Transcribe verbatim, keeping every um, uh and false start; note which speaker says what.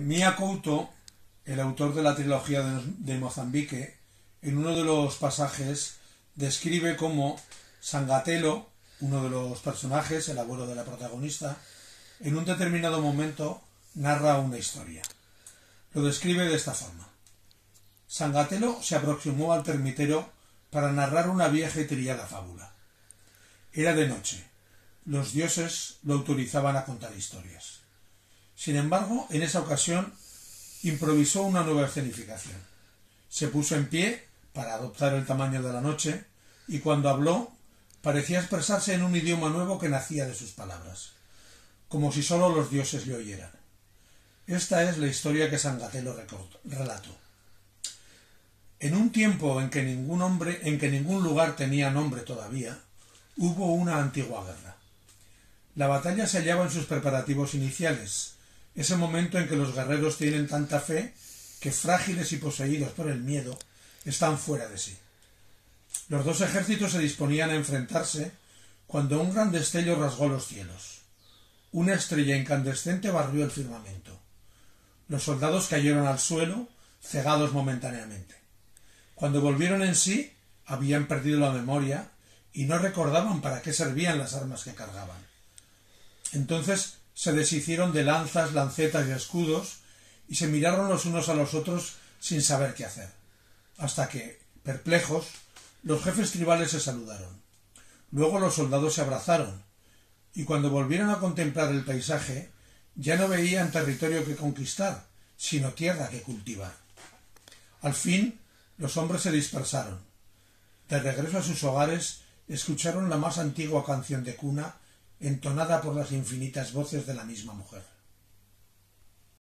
Speaker 1: Mia Couto, el autor de la trilogía de Mozambique, en uno de los pasajes describe cómo Sangatelo, uno de los personajes, el abuelo de la protagonista, en un determinado momento narra una historia. Lo describe de esta forma. Sangatelo se aproximó al termitero para narrar una vieja y trillada fábula. Era de noche. Los dioses lo autorizaban a contar historias. Sin embargo, en esa ocasión improvisó una nueva escenificación. Se puso en pie para adoptar el tamaño de la noche y cuando habló parecía expresarse en un idioma nuevo que nacía de sus palabras, como si sólo los dioses le oyeran. Esta es la historia que Sangatelo relató. En un tiempo en que ningún hombre, en que ningún lugar tenía nombre todavía, hubo una antigua guerra. La batalla se hallaba en sus preparativos iniciales, ese momento en que los guerreros tienen tanta fe que, frágiles y poseídos por el miedo, están fuera de sí. Los dos ejércitos se disponían a enfrentarse cuando un gran destello rasgó los cielos. Una estrella incandescente barrió el firmamento. Los soldados cayeron al suelo, cegados momentáneamente. Cuando volvieron en sí, habían perdido la memoria y no recordaban para qué servían las armas que cargaban. Entonces se deshicieron de lanzas, lancetas y escudos y se miraron los unos a los otros sin saber qué hacer, hasta que, perplejos, los jefes tribales se saludaron. Luego los soldados se abrazaron y cuando volvieron a contemplar el paisaje ya no veían territorio que conquistar, sino tierra que cultivar. Al fin los hombres se dispersaron. De regreso a sus hogares escucharon la más antigua canción de cuna entonada por las infinitas voces de la misma mujer.